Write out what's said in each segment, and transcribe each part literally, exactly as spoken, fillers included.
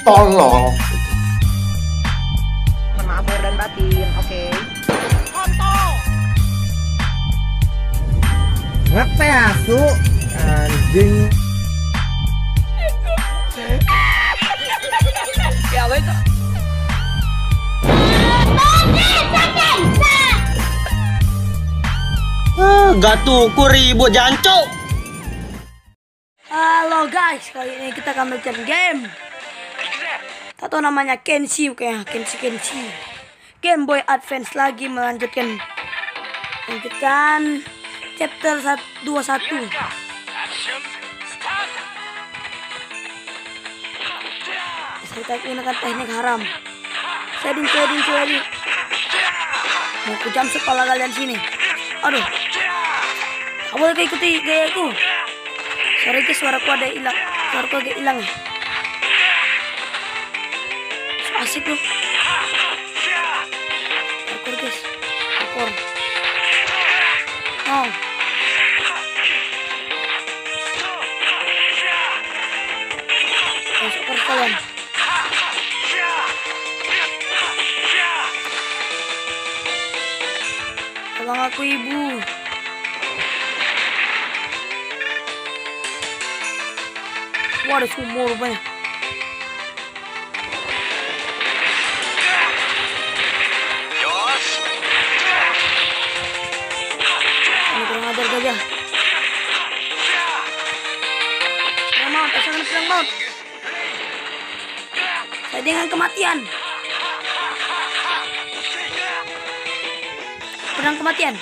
tolong. Maaf lahir dan batin, oke. Ngapa ya su? Anjing. Ya lo itu. Ah, gatuku ribut jancok. Halo guys, kali ini kita akan belajar game. Tahu namanya Kenshi, kayak Kenshi Kenshi. Game Boy Advance lagi melanjutkan lanjutkan chapter dua puluh satu. Saya gunakan teknik haram. Shading, shading, shading. Mau ku jam kepala kalian sini. Aduh. Kamu boleh ikuti gayaku. Sorry guys, suaraku ada hilang. Suaraku agak hilang ya. So, asik loh. Parkour guys. Parkour. Oh. Masuk ke kalian. Tolong aku ibu. Wah, ada sumur rupanya. Ini kurang ajar gajah. Pedang maut, pasangan pedang maut. Saya dengan kematian. Pedang kematian.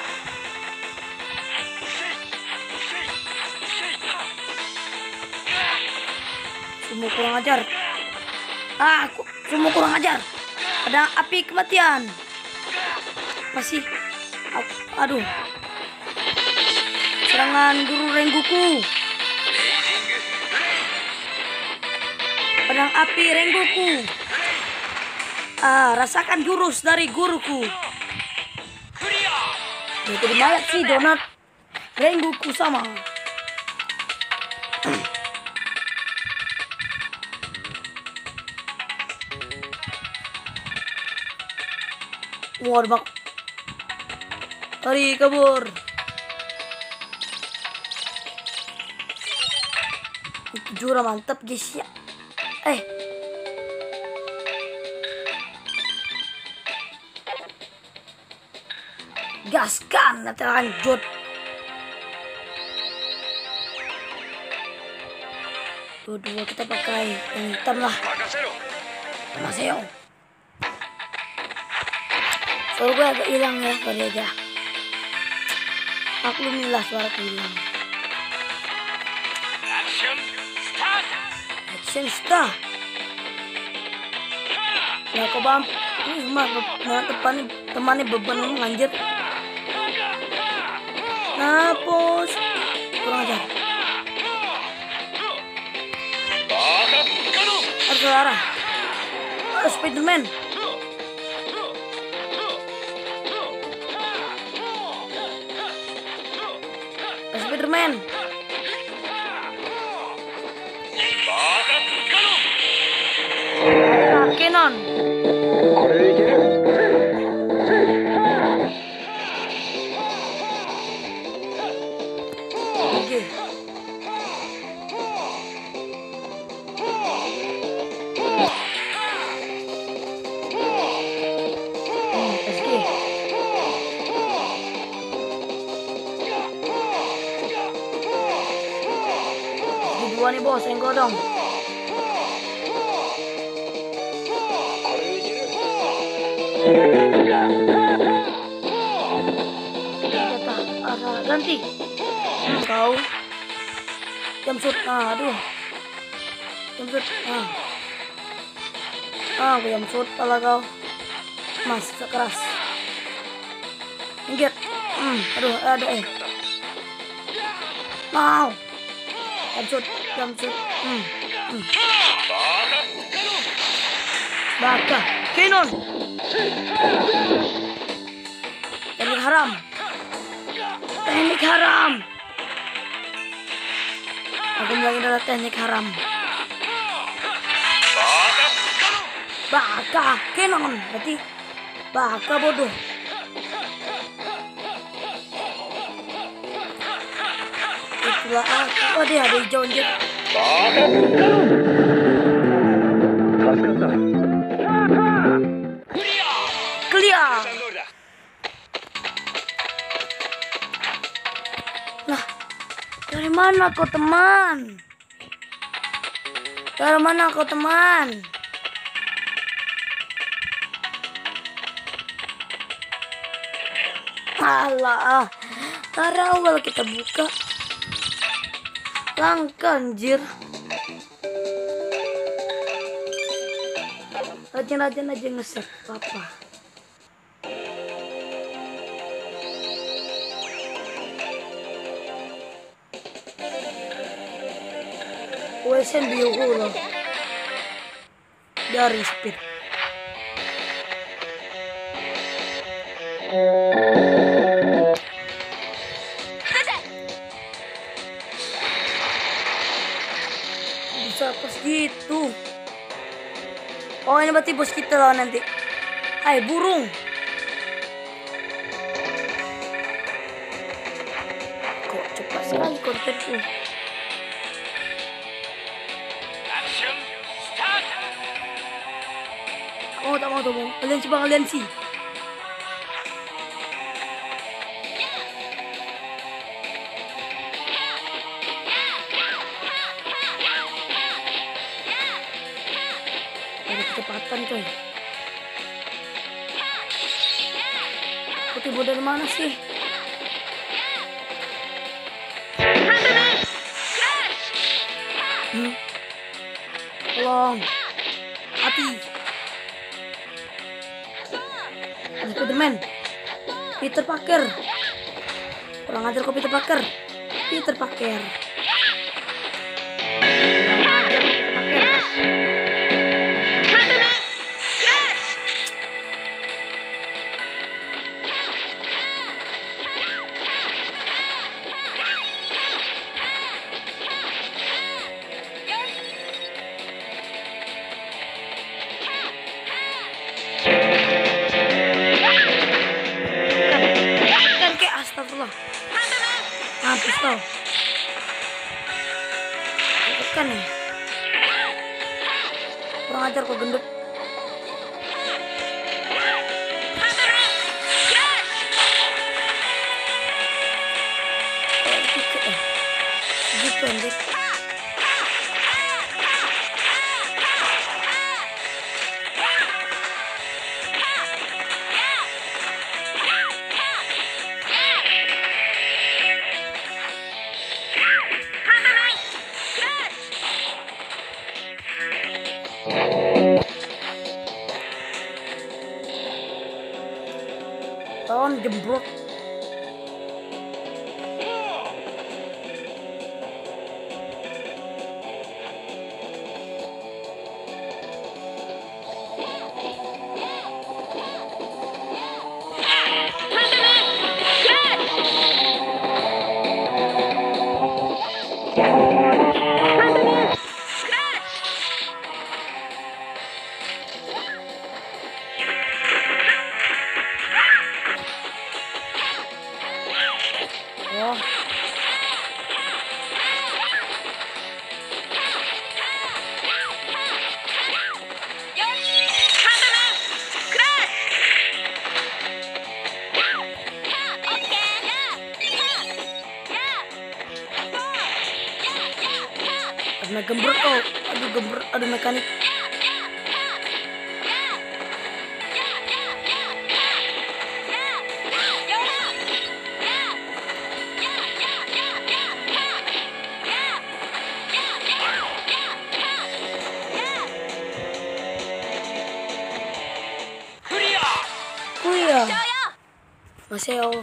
Semua kurang ajar. Ah, aku semua kurang ajar. Pedang api kematian. Apa sih? Aku, aduh. Serangan guru Rengoku. Pedang api Rengoku. Ah, rasakan jurus dari guruku. Jadi mayat sih donat Rengoku sama. Wah, bang. Lari kabur. Itu jurang mantap guys ya. Eh. Gaskan, nanti lanjut. Dua-dua kita pakai yang hitam lah. Maseo. Suara gue agak hilang ya, sorry aja. Maklumilah suaraku hilang. Action start. Ya kok bang, ini mah temani temani beban anjir. Napos, kurang ajar. Ada suara. Oh, Spiderman. Spiderman. Canon. Oke. Dua nih bos, yang godong. Ganti. Kau jam shoot. Ah, aduh. Jam shoot. Ah. Ah, jam shoot pala kau. Mas, keras. Minggir. Hmm, aduh, aduh eh. Mau. Jam shoot, jam shoot. Hmm. Hmm. Baka, Canon. Teknik haram. Teknik haram. Aku bilang adalah teknik haram. Baka, kenon berarti baka bodoh. Itulah aku. Oh dia ada hijau anjir. Clear. Lah, dari mana kau teman? Dari mana kau teman? Alah, dari awal kita buka langka anjir. Rajin-rajin aja nge-save papa. Wesen biru loh dari speed. Bisa pas gitu. Oh ini berarti bos kita lah nanti. Hai burung. Kok cepat sekali kontenku. Oh tak mau tak mau. Kalian coba kalian sih. Ada kecepatan coy. Aku tiba dari mana sih? Hmm. Tolong. Hati. Spiderman, Peter Parker. Kurang ajar kok Peter Parker. Peter Parker. Astagfirullah. Mampus kau. Tekan ya. Kurang ajar kau gendut. Eh, gitu eh. Gitu anjir. Tahun jembrot. Oh. Karena gembrot kau, aduh gembrot, aduh mekanik. Kuya, masih oh.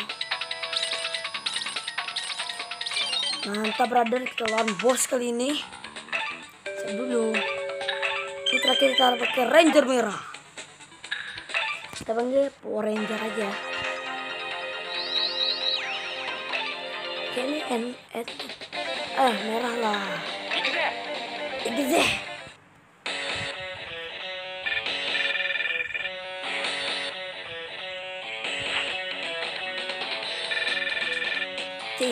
Mantap brother, kita lawan bos kali ini. Siap dulu. Ini terakhir kita pakai Ranger merah. Kita panggil Power Ranger aja. Oke ini N S eh merah lah. Ini deh.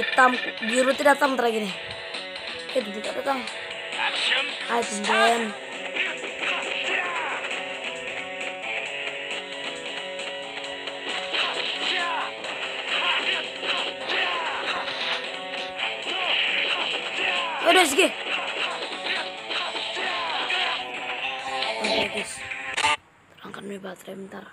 hitam, biru tidak datang terakhir nih. Eh, itu tidak datang. Ayo tumben. Udah sih. Oke guys, terangkan nih baterai bentar.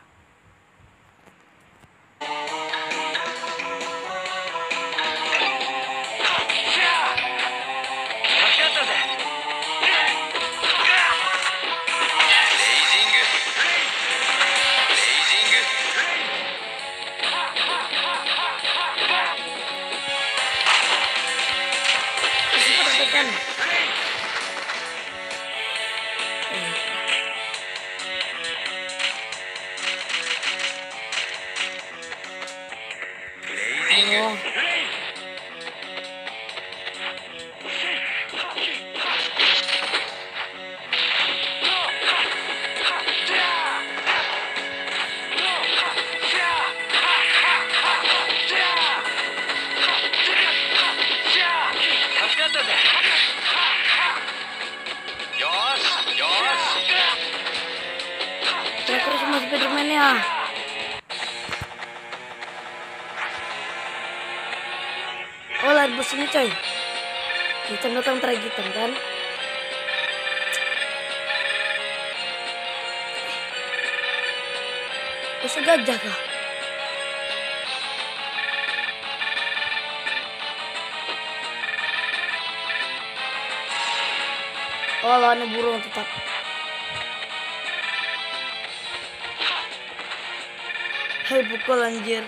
Oh. Terus sama Spiderman ya. Oh, lihat bus ini coy. Kita datang teragitan kan. Bus gajah kah? Oh, lawannya burung tetap. Hei, pukul anjir.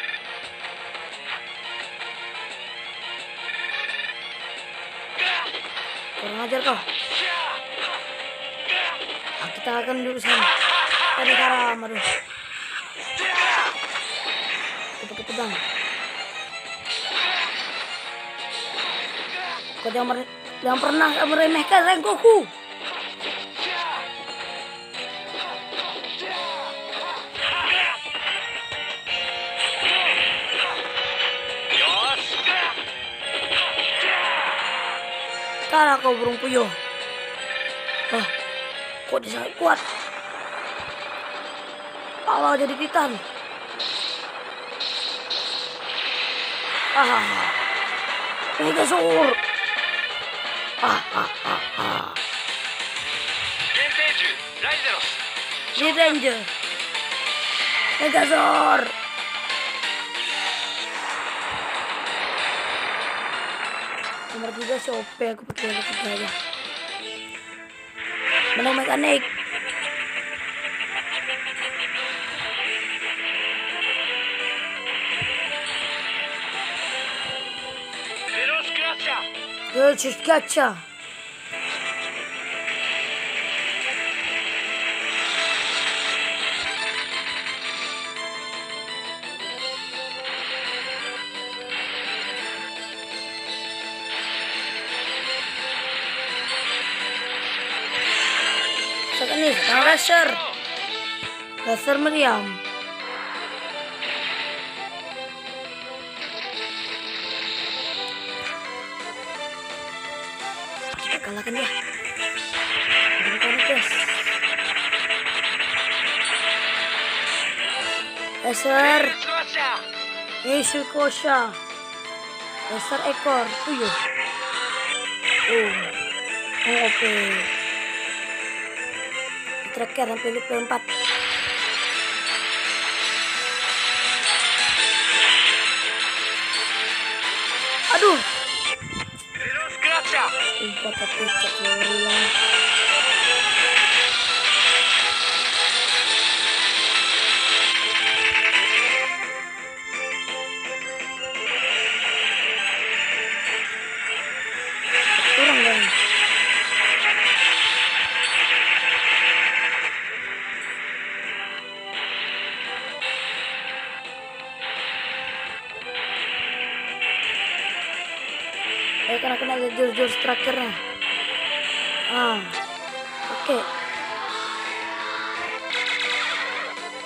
Kurang ajar kau. Nah, kita akan duduk sana. Tadi karam, aduh. Kita pakai pedang. Kau jangan, jangan pernah meremehkan Rengoku. Cara kau burung puyuh. Wah, kok dia sangat kuat. Allah jadi titan. Ah, Megazord. Ah, ah, ah, ah. Red Ranger. Megazord. Nomor tiga si O P, aku pakai nomor tiga aja. Menang mekanik. Terus kaca. Sekarang nih, sekarang Racer. Racer meriam. Kita kalahkan dia. Berikan guys. Racer. Yesus Kosha. Racer ekor puyuh. Oh, oh oke. Okay. Terakhir sampai level empat. Aduh. Empat tapi cek kurang dong. Eh, karena kena ada jurus-jurus terakhirnya. Ah, oke. Okay.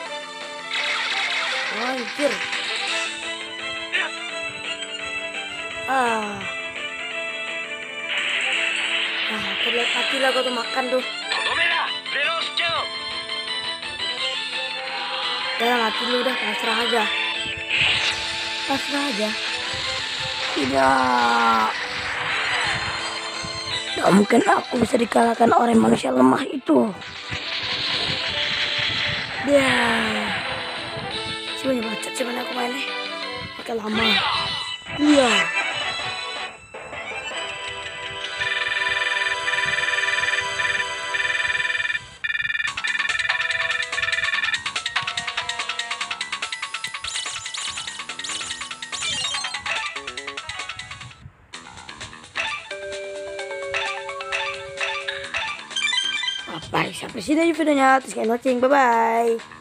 Anjir. Ah. Ah, terlihat mati lah kau tuh makan tuh. Udah mati lu udah, pasrah aja. Pasrah aja. Tidak. Tidak mungkin aku bisa dikalahkan oleh manusia lemah itu. Dia. Coba baca cuman aku mainnya. Pakai lama. Iya. Bye, sampai sini aja videonya. Terus kalian watching, bye bye.